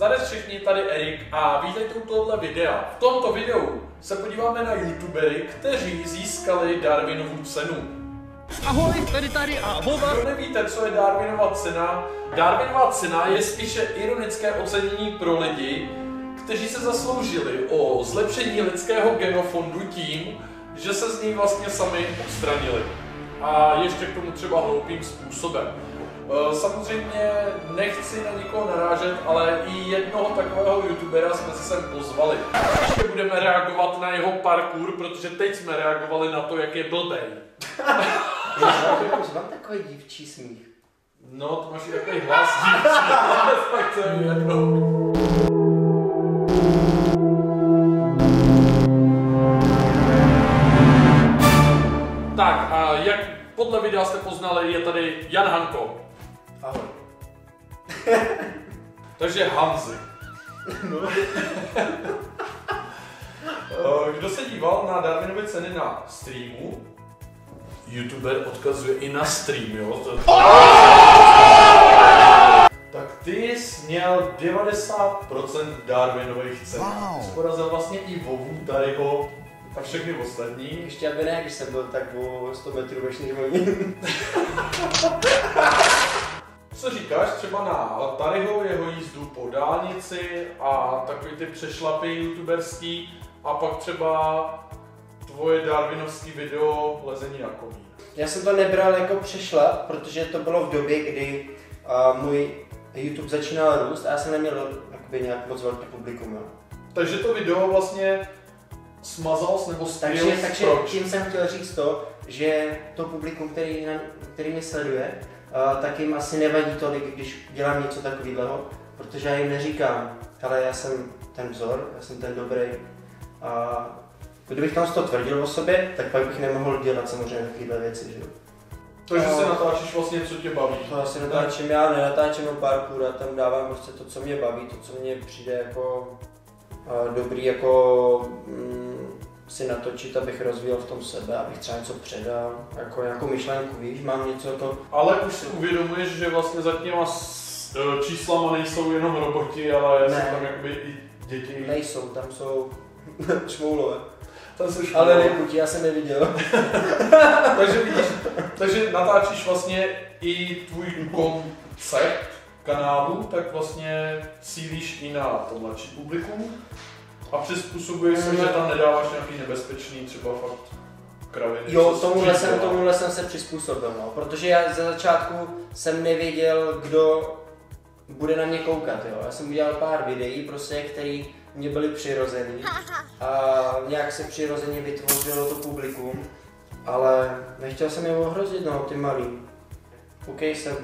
Zdar všichni, tady Erik a vítejte u tohoto videa. V tomto videu se podíváme na youtubery, kteří získali Darwinovu cenu. Ahoj, tady a Hova. Kdo nevíte, co je Darwinova cena? Darwinova cena je spíše ironické ocenění pro lidi, kteří se zasloužili o zlepšení lidského genofondu tím, že se z něj vlastně sami odstranili. A ještě k tomu třeba hloupým způsobem. Samozřejmě nechci na nikoho narážet, ale i jednoho takového youtubera jsme se sem pozvali. Ještě budeme reagovat na jeho parkour, protože teď jsme reagovali na to, jak je blbej. Mám takový dívčí smích. No, to máš i takový hlas dívčí, tak to je jedno. Tak a jak podle videa jste poznali, je tady Jan Hanko. Ahoj. Takže Hanzi. No. Kdo se díval na Darwinovy ceny na streamu, youtuber odkazuje i na stream, jo? Tak ty jsi měl 90% Darwinových cen. Wow. Porazil vlastně i Vovu, Tadyho a všechny ostatní. Ještě aby ne, když jsem byl tak o 100 metrů veš než oni. Co říkáš třeba na Tadyho, jeho jízdu po dálnici a takový ty přešlapy youtuberský a pak třeba tvoje darwinovský video lezení na koní? Já jsem to nebral jako přešlap, protože to bylo v době, kdy můj YouTube začínal růst a já jsem neměl nějak moc velký publikum. Jo. Takže to video vlastně smazal nebo střelil. Takže tím jsem chtěl říct to, že to publikum, který mě sleduje, tak jim asi nevadí tolik, když dělám něco takového, protože já jim neříkám, ale já jsem ten vzor, já jsem ten dobrý. A kdybych tam to tvrdil o sobě, tak pak bych nemohl dělat samozřejmě takovéhle věci, že jo. Takže si natáčíš vlastně, co tě baví. To asi natáčím, já nenatáčím o parkour, a tam dávám prostě to, co mě baví, to, co mě přijde jako dobrý, jako si natočit, abych rozvíjel v tom sebe, abych třeba něco předal, jako nějakou myšlenku, víš, mám něco to. Ale už si uvědomuješ, že vlastně za těma číslama nejsou jenom roboti, ale jsou tam jakoby i děti. Nejsou, tam jsou šmoulové. Tam jsou šmoulové. Ale nebuď, já jsem neviděl. Takže vidíš, takže natáčíš vlastně i tvůj koncept kanálu, tak vlastně cílíš i na to mladší publikum a přizpůsobuješ se, že tam nedáváš nějaký nebezpečný třeba fakt kraviny. Jo, tomuhle jsem se přizpůsobil, no, protože já za začátku jsem nevěděl, kdo bude na mě koukat, jo. Já jsem udělal pár videí, prostě, které mě byly přirozený a nějak se přirozeně vytvořilo to publikum, ale nechtěl jsem je ohrozit, no, ty malý. OK, jsem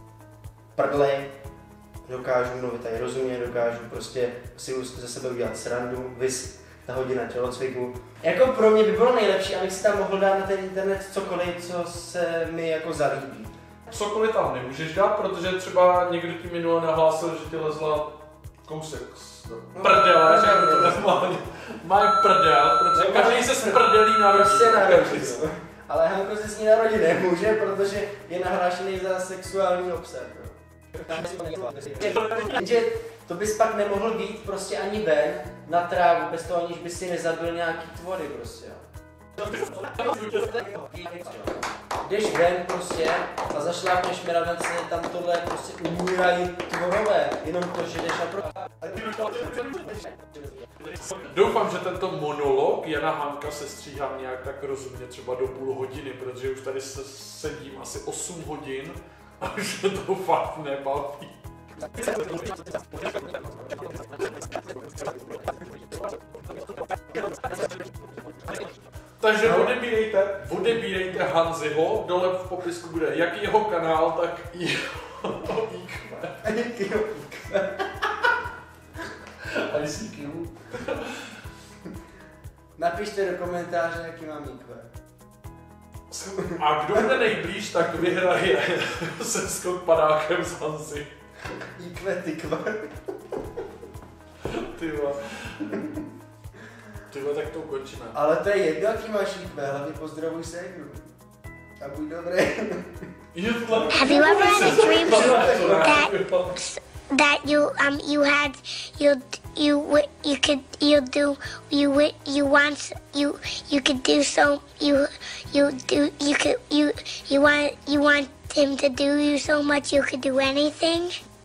prdlej, dokážu mluvit tady rozumně, dokážu prostě si ze sebe udělat srandu, vys ta hodina tělocviku. Jako pro mě by bylo nejlepší, abych si tam mohl dát na ten internet cokoliv, co se mi jako zalíbí. Cokoliv tam nemůžeš dát, protože třeba někdo ti minule nahlásil, že ti lezla kousek z prdele, že to normálně mají prdel, protože každý se z prdelí narodí. Prostě narodí, no. Ale Hanko se s ní narodit nemůže, protože je nahlášený za sexuální obsah. Že to bys pak nemohl být prostě ani ven na trávu, bez toho aniž by si nezabil nějaký tvory prostě. Jdeš ven prostě a zašlápneš mi na vence, tam tohle prostě umírají tvorové, jenom to, že jdeš na pro... Doufám, že tento monolog Jana Hanka se stříhám nějak tak rozumně třeba do půl hodiny, protože už tady sedím asi 8 hodin a už mě to fakt nebaví. Takže odebírejte Hanziho, dole v popisku bude jak jeho kanál, tak i jeho IQ. ICQ. Napište do komentáře, jaký mám IQ. A kdo bude nejblíž, tak vyhraje se skok padákem s Hanzi. IQ, tykva. Tyhle, tak to ukončíme. Ale to je jedno, jaký máš IQ, hlavně pozdravuj ségru. A buď dobrý. Have you ever had a dream that that you want him to do you so much you could do anything?